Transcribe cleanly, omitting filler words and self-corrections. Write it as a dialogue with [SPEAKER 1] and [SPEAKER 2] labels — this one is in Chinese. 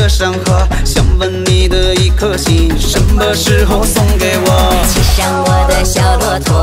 [SPEAKER 1] 的山河，想问你的一颗心，什么时候送给我？
[SPEAKER 2] 骑上我的小骆驼。